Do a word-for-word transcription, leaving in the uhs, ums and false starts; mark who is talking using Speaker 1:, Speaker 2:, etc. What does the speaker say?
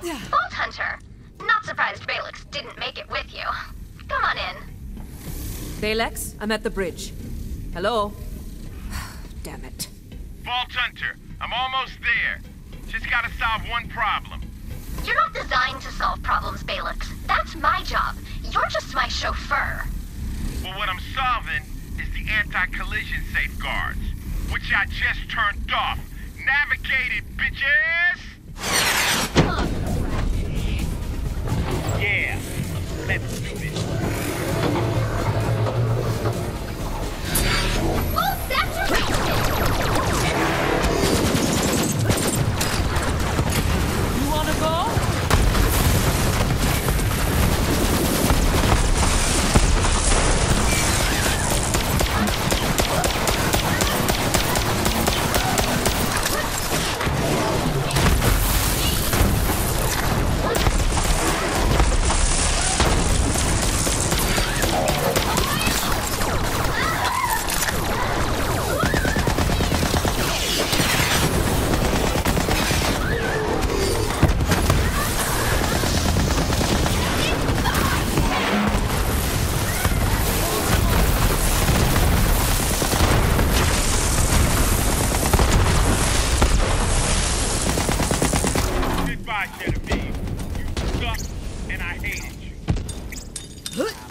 Speaker 1: Vault Hunter. Not surprised Balix didn't make it with you. Come on in.
Speaker 2: Balex, I'm at the bridge. Hello? Damn it.
Speaker 3: Vault Hunter, I'm almost there. Just gotta solve one problem.
Speaker 1: You're not designed to solve problems, Balix. That's my job. You're just my chauffeur.
Speaker 3: Well, what I'm solving is the anti-collision safeguards, which I just turned off. Navigate it, bitches! Yeah, let's do this.
Speaker 1: Oh, that's right!
Speaker 2: You wanna go?
Speaker 3: Goodbye, GenIVIV. You suck, and I hated you.